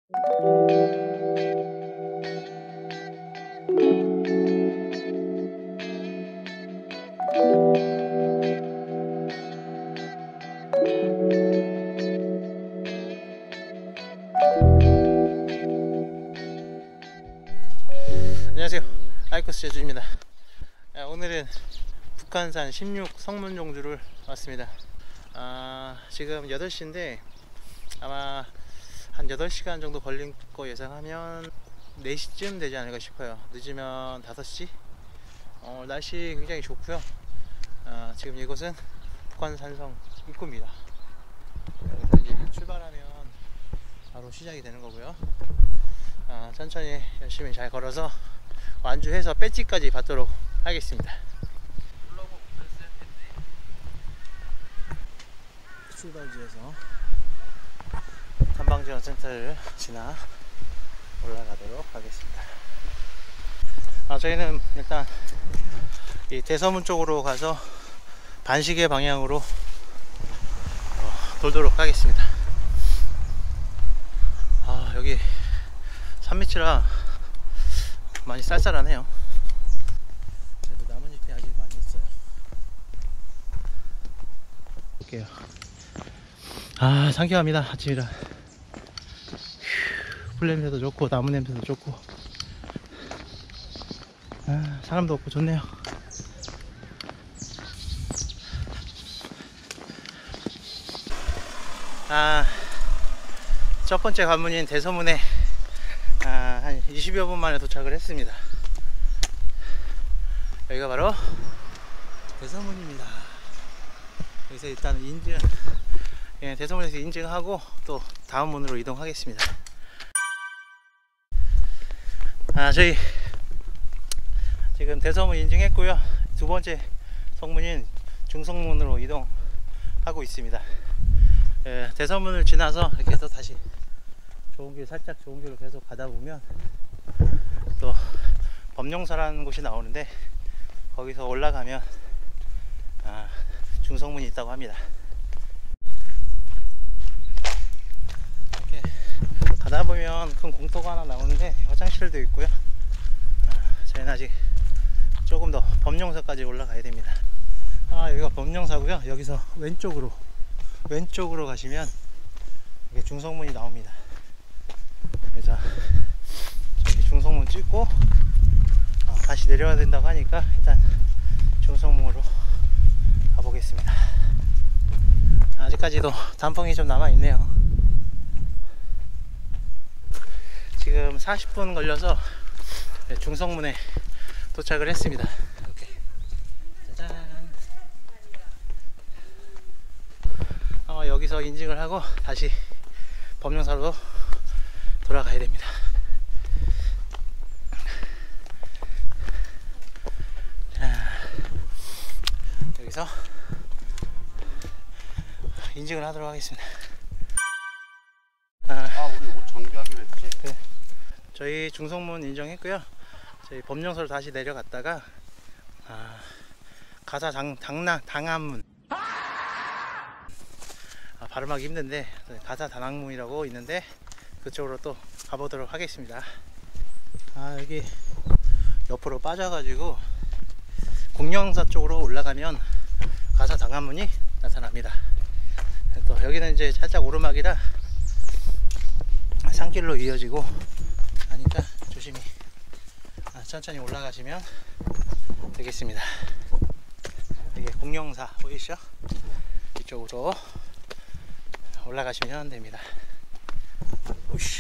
안녕하세요, 아이코스 제주입니다. 오늘은 북한산 16 성문종주를 왔습니다. 지금 8시인데 아마 한 8시간 정도 걸릴 거 예상하면 4시쯤 되지 않을까 싶어요. 늦으면 5시. 날씨 굉장히 좋고요. 지금 이곳은 북한산성 입구입니다. 여기서 이제 출발하면 바로 시작이 되는 거고요. 천천히 열심히 잘 걸어서 완주해서 배지까지 받도록 하겠습니다. 출발지에서 탐방지원센터를 지나 올라가도록 하겠습니다. 저희는 일단 이 대서문 쪽으로 가서 반시계 방향으로 돌도록 하겠습니다. 여기 산밑이라 많이 쌀쌀하네요. 그래도 나뭇잎이 아직 많이 있어요. 볼게요. 상쾌합니다. 아침이라 풀 냄새도 좋고 나무 냄새도 좋고 사람도 없고 좋네요. 첫 번째 관문인 대서문에 한 20여 분 만에 도착을 했습니다. 여기가 바로 대서문입니다. 여기서 일단 대서문에서 인증하고 또 다음 문으로 이동하겠습니다. 저희 지금 대서문 인증했고요. 두 번째 성문인 중성문으로 이동하고 있습니다. 대서문을 지나서 이렇게 해서 다시 살짝 좋은 길로 계속 가다 보면 또 범용사라는 곳이 나오는데 거기서 올라가면 중성문이 있다고 합니다. 이렇게 가다 보면 큰 공터가 하나 나오는데 화장실도 있고요. 저희는 아직 조금 더 범용사까지 올라가야 됩니다. 여기가 범용사고요. 여기서 왼쪽으로 가시면 이게 중성문이 나옵니다. 그래서 저기 중성문 찍고 다시 내려가야 된다고 하니까 일단 중성문으로 가보겠습니다. 아직까지도 단풍이 좀 남아 있네요. 지금 40분 걸려서 중성문에 도착을 했습니다. 이렇게 짜잔. 여기서 인증을 하고 다시 범용사로 돌아가야 됩니다. 여기서 인증을 하도록 하겠습니다. 우리 옷 정비하기로 했지? 네. 저희 중성문 인정했고요. 저희 범용사로 다시 내려갔다가 가사 당암문 발음하기 힘든데 가사 단항문이라고 있는데 그쪽으로 또 가보도록 하겠습니다. 여기 옆으로 빠져가지고 공룡사 쪽으로 올라가면 가사 당암문이 나타납니다. 또 여기는 이제 살짝 오르막이라 산길로 이어지고 하니까 조심히 천천히 올라가시면 되겠습니다. 이게 공룡사 보이시죠? 이쪽으로 올라가시면 됩니다. 우씨.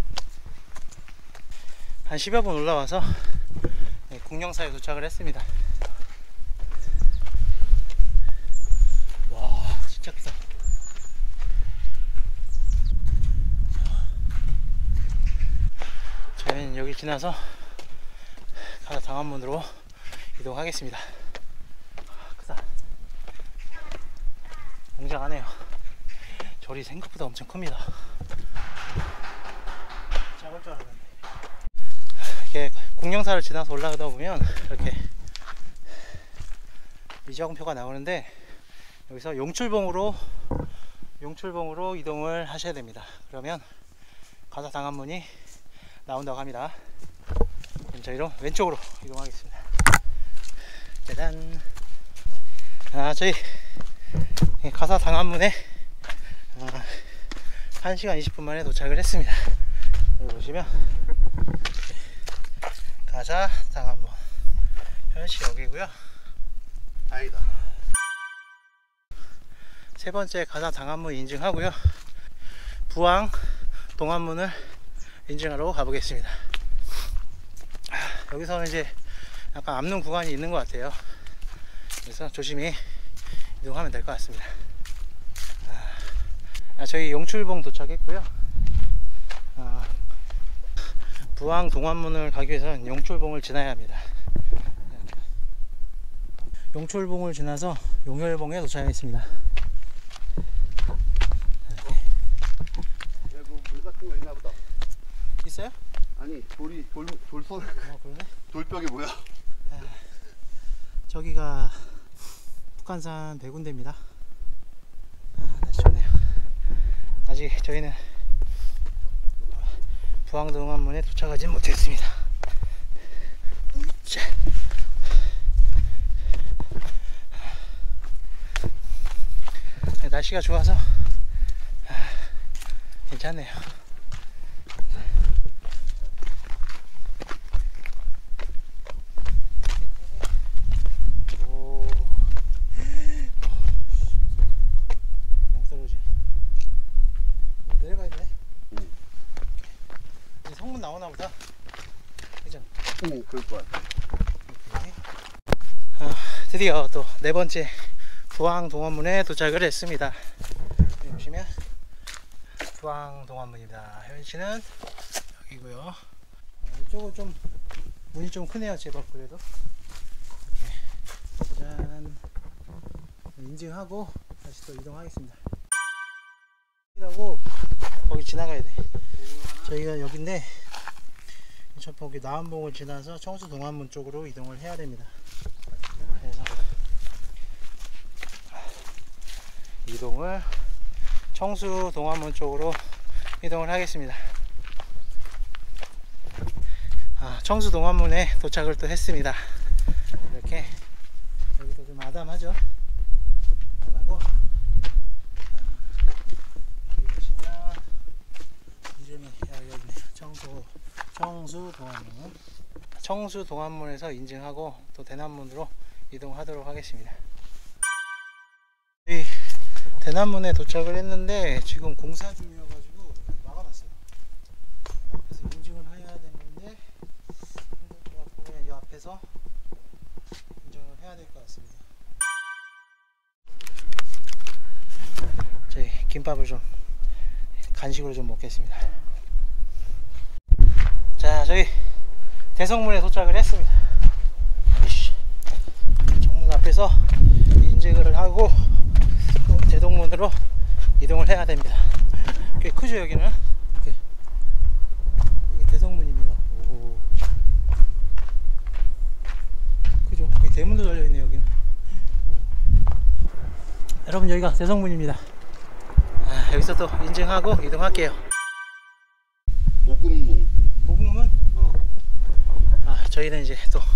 한 10여 분 올라와서 공룡사에 도착을 했습니다. 와, 진짜 크다. 저희는 여기 지나서 가사 당암문으로 이동하겠습니다. 크다. 웅장하네요. 절이 생각보다 엄청 큽니다. 작을 줄 알았는데. 이렇게 공룡사를 지나서 올라가다 보면 이렇게 이정표가 나오는데 여기서 용출봉으로 이동을 하셔야 됩니다. 그러면 가사 상암문이 나온다고 합니다. 그럼 저희로 왼쪽으로 이동하겠습니다. 짜잔. 저희 가사 상암문에 1시간 20분 만에 도착을 했습니다. 여기 보시면 가사 상암문 현시역이고요. 아니다. 세 번째 가사 상암문 인증하고요. 부항 동암문을 인증하러 가보겠습니다. 여기서는 이제 약간 암릉 구간이 있는 것 같아요. 그래서 조심히 이동하면 될 것 같습니다. 저희 용출봉 도착했고요. 부항 동암문을 가기 위해서는 용출봉을 지나야 합니다. 용출봉을 지나서 용혈봉에 도착했습니다. 물 같은 거 있나 보다. 있어요? 아니 돌손 그러네. 돌벽이 뭐야? 저기가 북한산 백운대입니다. 날씨 좋네요. 아직 저희는 부항 동암문에 도착하지 못했습니다. 자. 날씨가 좋아서 괜찮네요. 오, 낭떠러지 내려가야 되네. 응. 이제 성문 나오나 보다. 그죠? 응, 그럴 것 같아. 드디어 또 네 번째 부항 동암문에 도착을 했습니다. 여기 보시면 부항 동암문입니다. 현시는 여기고요. 이쪽은 좀 문이 좀 크네요. 제법 그래도. 이렇게 짠 인증하고 다시 또 이동하겠습니다. 라고 거기 지나가야 돼. 저희가 여기인데 첫 번째 남암봉을 지나서 청수 동암문 쪽으로 이동을 해야 됩니다. 그래서 이동을 청수 동암문 쪽으로 이동을 하겠습니다. 청수 동암문에 도착을 또 했습니다. 이렇게 여기도 좀 아담하죠. 아담하고 여기 보시면 이름이 여기네요. 청수 동암문. 청수 동암문에서 인증하고 또 대남문으로 이동하도록 하겠습니다. 대남문에 도착을 했는데 지금 공사 중이어가지고 막아놨어요. 그래서 인증을 해야 되는데 그냥 이 앞에서 인증을 해야 될 것 같습니다. 저희 김밥을 좀 간식으로 좀 먹겠습니다. 자, 저희 대성문에 도착을 했습니다. 정문 앞에서 인증을 하고 대동문으로 이동을 해야 됩니다. 꽤 크죠 여기는? 이게 대성문입니다. 오. 그죠? 대문도 달려있네요 여기는. 여러분 여기가 대성문입니다. 여기서 또 인증하고 이동할게요. 보금문. 보국문? 저희는 이제 또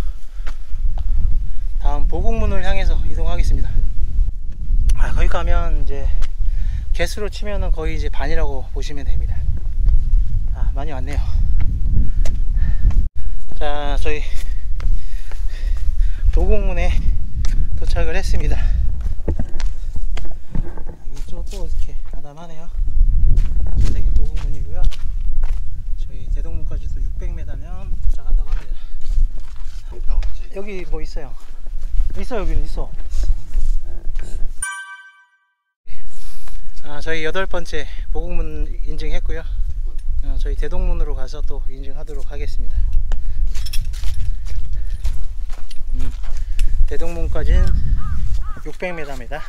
다음 보국문을 향해서 이동하겠습니다. 거기 가면 이제 개수로 치면은 거의 이제 반이라고 보시면 됩니다. 많이 왔네요. 자, 저희 보국문에 도착을 했습니다. 이쪽 또 이렇게 아담하네요. 이게 보국문이고요. 저희 대동문까지 또 600m면 도착한다고 합니다. 여기 뭐 있어요? 여기는 있어. 저희 8번째 보국문 인증했고요. 저희 대동문으로 가서 또 인증하도록 하겠습니다. 대동문까지는 600m입니다.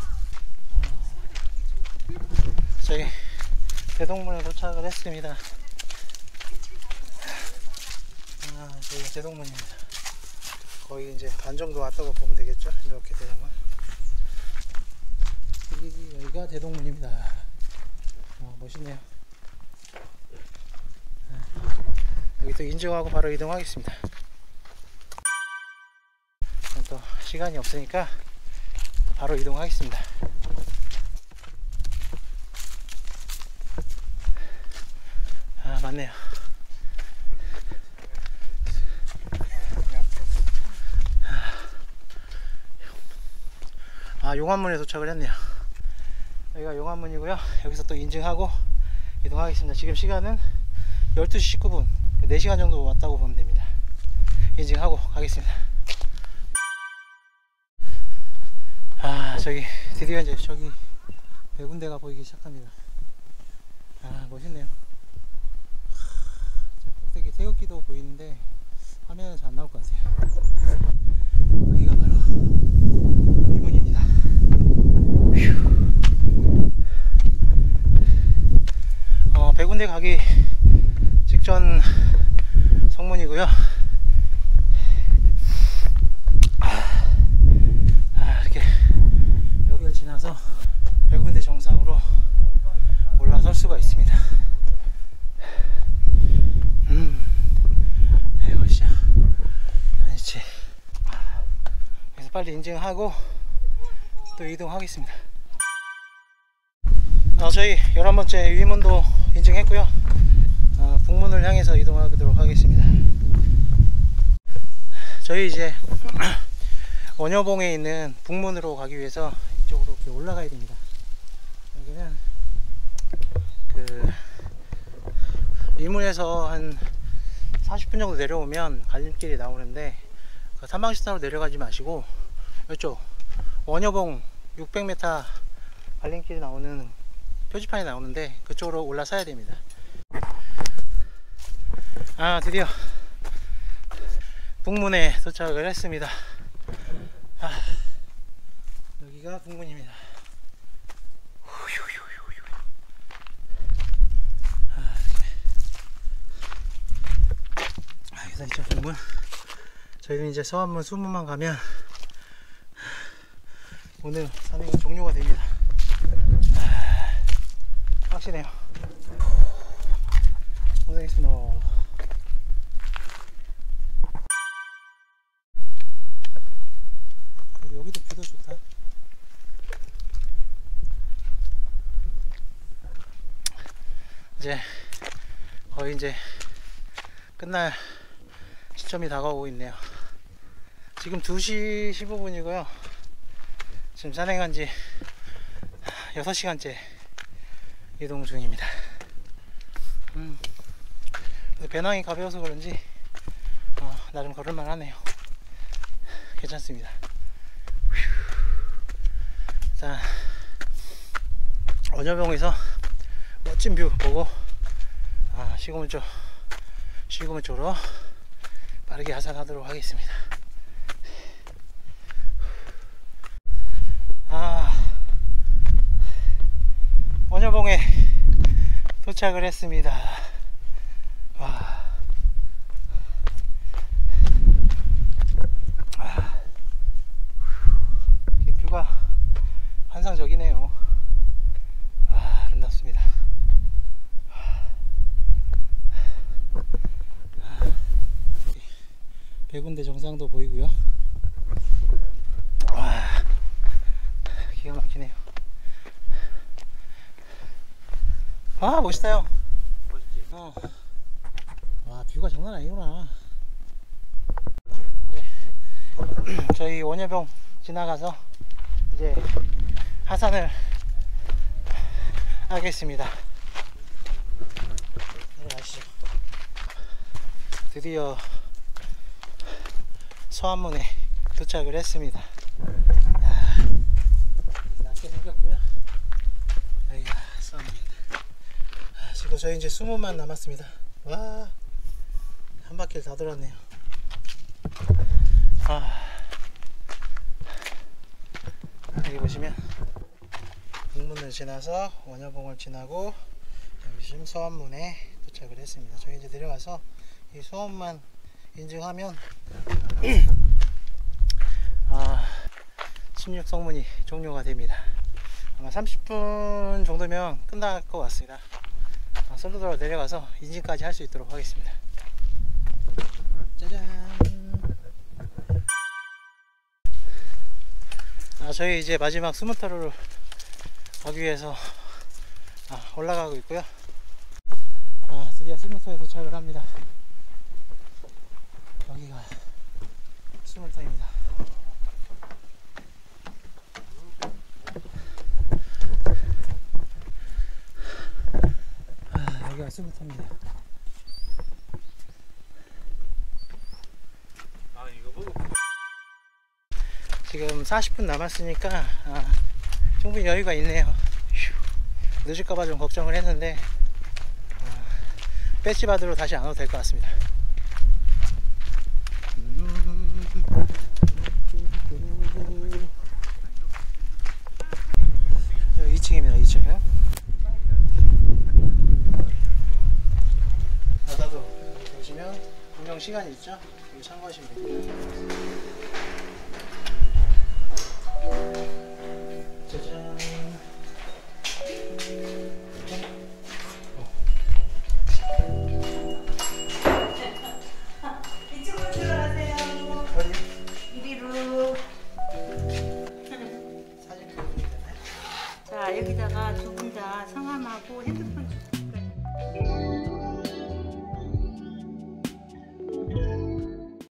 저희 대동문에 도착을 했습니다. 저희 대동문입니다. 거의 이제 반 정도 왔다고 보면 되겠죠. 이렇게 대동문. 여기가 대동문입니다. 멋있네요. 여기 또 인증하고 바로 이동하겠습니다. 또 시간이 없으니까 바로 이동하겠습니다. 아, 맞네요. 아, 용암문에 도착을 했네요. 여기가 용암문이고요. 여기서 또 인증하고 이동하겠습니다. 지금 시간은 12시 19분, 4시간 정도 왔다고 보면 됩니다. 인증하고 가겠습니다. 아, 저기 드디어 이제 저기 네 군데가 보이기 시작합니다. 아, 멋있네요. 꼭대기 태극기도 보이는데 화면은 잘 안 나올 것 같아요. 여기가 바로 이문입니다. 백운대 가기 직전 성문이고요. 이렇게 여기를 지나서 백운대 정상으로 올라설 수가 있습니다. 멋있죠. 그렇지. 그래서 빨리 인증하고 또 이동하겠습니다. 저희 11번째 위문도 인증했고요. 북문을 향해서 이동하도록 하겠습니다. 저희 이제 원여봉에 있는 북문으로 가기 위해서 이쪽으로 이렇게 올라가야 됩니다. 여기는 그 위문에서 한 40분 정도 내려오면 갈림길이 나오는데 그 탐방식사로 내려가지 마시고 이쪽 원여봉 600m 갈림길이 나오는 표지판이 나오는데 그쪽으로 올라서야 됩니다. 아, 드디어 북문에 도착을 했습니다. 여기가 북문입니다. 여기서 이쪽 북문. 저희는 이제 서안문 수문만 가면 오늘 산행은 종료가 됩니다. 확실해요. 고생했습니다. 여기도 뷰도 좋다. 이제 거의 이제 끝날 시점이 다가오고 있네요. 지금 2시 15분이고요 지금 산행한 지 6시간째 이동 중입니다. 배낭이 가벼워서 그런지 나름 걸을만 하네요. 괜찮습니다. 자, 원여병에서 멋진 뷰 보고 시구문 쪽으로 빠르게 하산하도록 하겠습니다. 원여봉에 도착을 했습니다. 와. 이 뷰가 환상적이네요. 아름답습니다. 백운대 정상도 보이고요. 와, 기가 막히네요. 아, 멋있다 형. 멋있지? 와, 뷰가 장난 아니구나. 네. 저희 원여병 지나가서 이제 하산을 하겠습니다. 내려가시죠. 드디어 서안문에 도착을 했습니다. 낮게 생겼고요. 여기가 서안문입니다. 지금 저희 이제 20만 남았습니다. 와, 한 바퀴를 다 돌았네요. 여기 보시면 북문을 지나서 원여봉을 지나고 여기 지금 서안문에 도착을 했습니다. 저희 이제 내려가서 이 서안만 인증하면 16성문이 종료가 됩니다. 아마 30분 정도면 끝날 것 같습니다. 솔로도로 내려가서 인증까지 할 수 있도록 하겠습니다. 짜잔. 저희 이제 마지막 스무터를 가기 위해서 올라가고 있고요. 드디어 스무터에 도착을 합니다. 여기가 스무터입니다. 여기가 스무터입니다. 지금 40분 남았으니까 충분히 여유가 있네요. 휴, 늦을까봐 좀 걱정을 했는데 배지 받으러 다시 안 와도 될 것 같습니다. 여기 2층입니다. 2층. 바다도 보시면 운영 시간이 있죠. 여기 참고하시면 됩니다. 짜잔. 이쪽으로 들어가세요. 어디? 이리로. 사진 찍어드리잖아요. 자, 여기다가 두 분 다 성함하고 핸드폰 주실까요?